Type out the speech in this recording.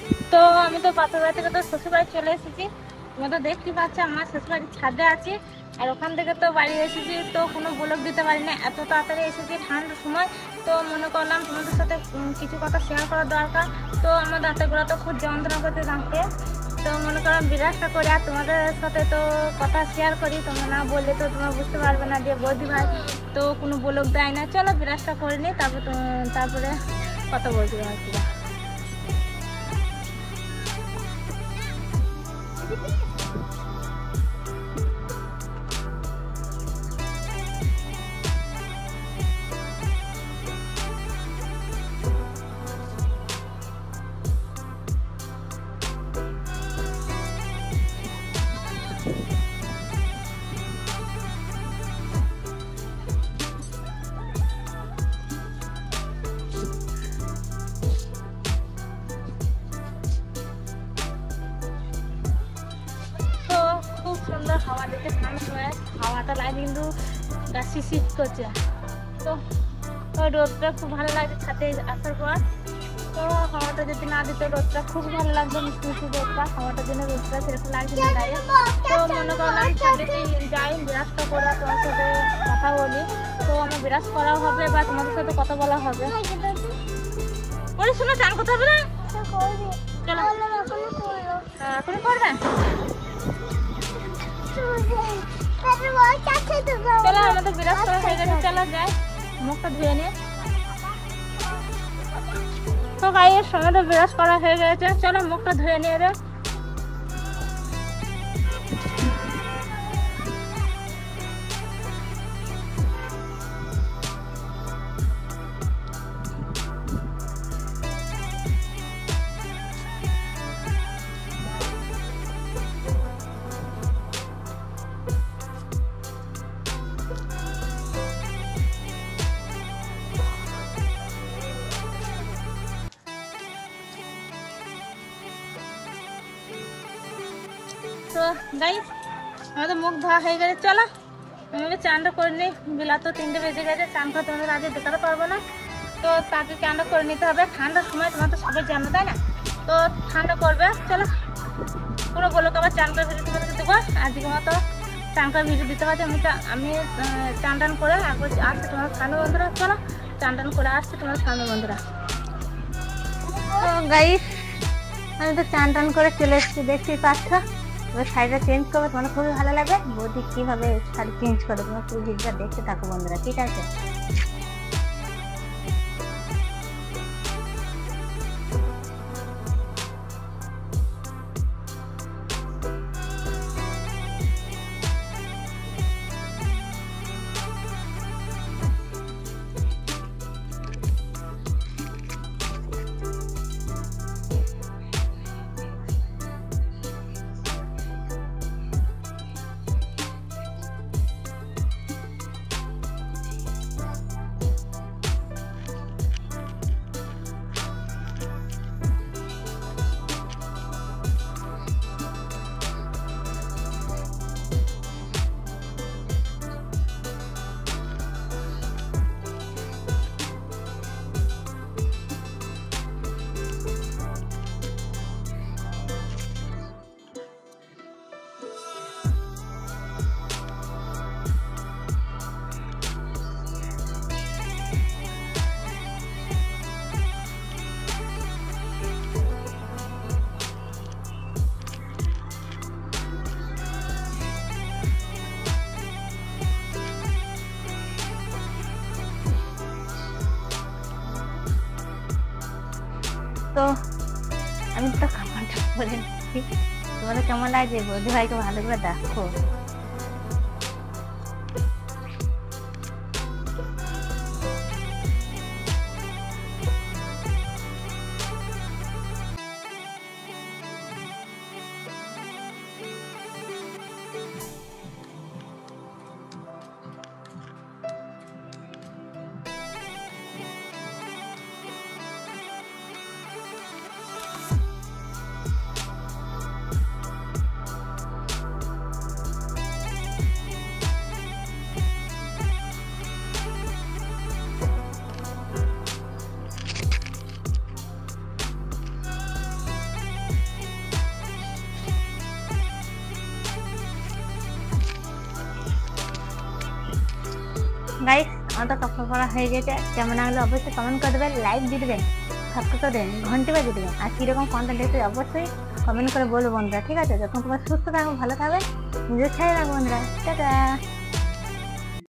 তো আমি তো বাপের বাড়ি থেকে তো শ্বশুরবাড়ি চলে এসেছি। তোমরা তো দেখতে পাচ্ছ আমার শ্বশুরবাড়ির ছাদে আছি, আর ওখান থেকে তো বাড়ি এসেছি, তো কোনো ব্লগ দিতে পারি না, এত তাড়াতাড়ি এসেছি ঠান্ডার সময়। তো মনে করলাম তোমাদের সাথে কিছু কথা শেয়ার করা দরকার। তো আমার দাঁতেগুলো তো খুব যন্ত্রণা করতে দাঁতে, তো মনে করলাম বিরাজটা করে আর তোমাদের সাথে তো কথা শেয়ার করি। তোমরা না বললে তো তোমরা বুঝতে পারবে না যে বৌদি ভাই তো কোনো ব্লগ দেয় না। চলো বিরাজটা করে নিই, তারপরে কথা বলছি আর কি। তো খুব সুন্দর হাওয়া দিতে, ঠান্ডার সময় হাওয়াটা লাগে কিন্তু গা শীত করছে। তো ওই রোদটা খুব ভালো লাগে ছাদে আসার পর। তো হাওয়াটা যদি না দিত রোদটা খুব ভালো লাগতো, মিষ্টি মিষ্টি রোদটা, হাওয়াটার জন্য রোদটা সেরকম লাগছে না গায়ে। তো মনে করলাম ছাদেতেই যাই, বিরাজটা করে তোমার সাথে কথা বলি। তো আমার বিরাজ করা হবে বা তোমাদের সাথে কথা বলা হবে। বলি শোনো, চান করতে হবে না? চলো এখনই করবে। চলো আমাদের বিরাজ করা হয়ে গেছে, চলো যাই মুখটা ধুয়ে নিয়ে। তো গাইস আমাদের বিরাজ করা হয়ে গেছে, চলো মুখটা ধুয়ে নিয়ে রে। তো গাইস আমাদের মুখ ধোয়া হয়ে গেছে, চলো আমাকে চানটা করে নিই। বেলা তো 3টে বেজে গেছে, চান করে তোমাদের আগে দেখাতে পারবো না। তো তাকে চানটা করে নিতে হবে, ঠান্ডার সময় তোমার তো সবাই জানো তাই না। তো ঠান্ডা করবে, চলো পুরো বলো আবার চান করে ভিডিও তোমাদেরকে দেবো। আজকে মতো চান করে ভিডিও দিতে পারছি আমি চান টান করে আসছে তোমার সামনে বন্ধুরা। চলো চান টান করে আসছে তোমার সামনে বন্ধুরা। তো গাইস আমি তো চান টান করে চলে এসেছি, দেখতেই পাচ্ছ। এবার শাড়িটা চেঞ্জ করবে, তোমার খুবই ভালো লাগবে। বৌদি কীভাবে শাড়ি চেঞ্জ করে তোমার পুরো ভিডিওটা দেখতে থাকো বন্ধুরা, ঠিক আছে? তো আমি তো খাবারটা করে নিচ্ছি, তোমাদের কেমন লাগছে বৌদি ভাইকে ভালো করে দেখো। গাইস আমার তো কাপড় পরা হয়ে গেছে, কেমন লাগলো অবশ্যই কমেন্ট করে দেবেন, লাইক দিয়ে দেবেন, সাবস্ক্রাইব করে দেবেন, ঘন্টি বাজিয়ে দেবেন, আর কীরকম কন্টেন্ট দেখতে অবশ্যই কমেন্ট করে বলবো বন্ধুরা। ঠিক আছে, যখন তোমার সুস্থ থাকবে, ভালো থাকবেন, নিজের খেয়াল রাখবো বন্ধুরা। টাটা।